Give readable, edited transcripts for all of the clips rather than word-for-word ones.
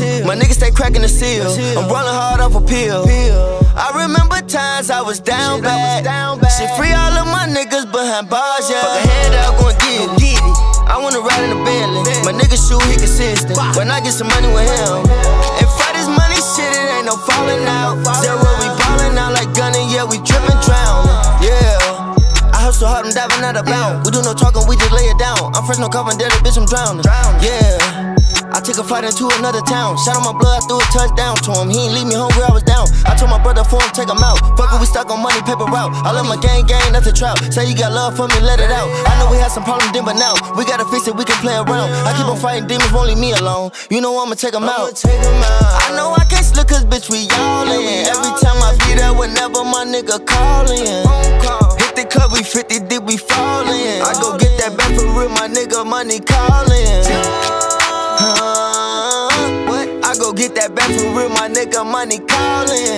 My niggas stay cracking the seal. I'm rolling hard off a pill. I remember times I was down bad. Shit, free all of my niggas behind bars, yeah. Fuck a head out, gon' get it. I wanna ride in a Bentley. My nigga shoot, he consistent. When I get some money with him. And for this money shit, it ain't no falling out. Zero, we ballin' out like gunning, yeah, we drippin' drownin'. Yeah. I hustle hard, I'm diving out of bounds. We do no talking, we just lay it down. I'm fresh, no cover, dead, bitch, I'm drowning. Yeah. I took a flight into another town. Shot on my blood, I threw a touchdown to him. He ain't leave me hungry, I was down. I told my brother for him, take him out. Fuck it, we stuck on money, paper route. I love my gang, that's a trout. Say you got love for me, let it out. I know we had some problems then, but now we gotta fix it, we can play around. I keep on fighting demons, won't leave me alone. You know I'ma take him out. I know I can't slip cause bitch, we all in. Every time I be there, whenever my nigga callin'. Hit the club, we 50 deep, we fallin'. I go get that back for real, my nigga, money callin'. I go get that back for real, my nigga, money callin'.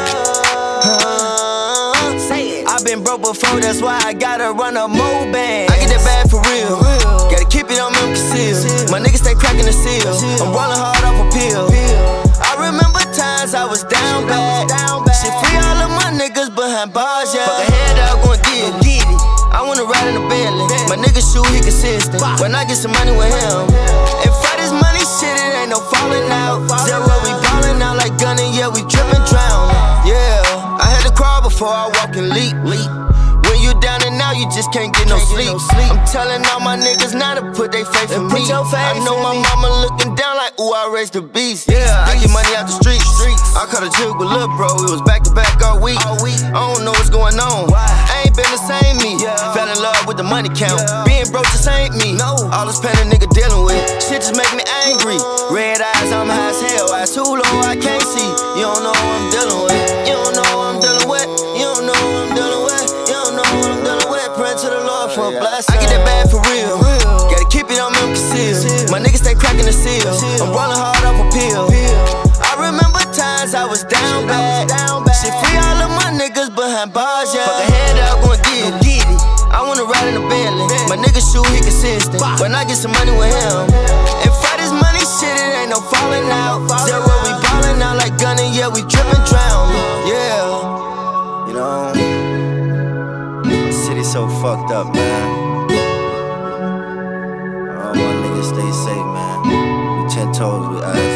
I been broke before, that's why I gotta run a mo band. I get that bag for real, gotta keep it on me concealed. My niggas stay cracking the seal. I'm rollin' hard off a pill. I remember times I was down bad. Shit, free all of my niggas behind bars, yeah. Fuck a head out, gon' get it. I wanna ride in a Bentley. My nigga shoot, he consistent. When I get some money with him. And for this money shit, it ain't no falling out. Zero, we ballin' out like gunning, yeah, we drippin' drownin'. Yeah, I had to crawl before I walk and leap. When you down and out, you just can't get no sleep. I'm telling all my niggas now to put they faith in me. I know my mama looking down like, ooh, I raised the beast. Yeah, I get money out the streets. I caught a jig with Lil Bro, it was back to back all week. I don't know what's going on. I ain't been the same me. Fell in love with the money count. Being broke just ain't me. All this pain a nigga dealing with, shit just make me angry. Red eyes, I'm high as hell. Eyes too low, I can't see. You don't know what I'm dealing with. You don't know what I'm dealing with. You don't know what I'm dealing with. You don't know what I'm dealing with. Pray to the Lord for a blessing. I get that bad for real. Gotta keep it on me concealed. My niggas stay cracking the seal. I'm rollin' hard off a pill. I remember times I was down bad. Shit, free all of my niggas behind bars, yeah. Fuck a head out, gon' get it. I wanna ride in a Bentley. My nigga shoot, he consistent. When I get some money with him. And for this money shit, it ain't no falling out. Zero, we ballin' out like gunning, yeah, we drippin' drownin'. Yeah. You know, the city's so fucked up, man. All my niggas stay safe, man. We 10 toes, we eyes.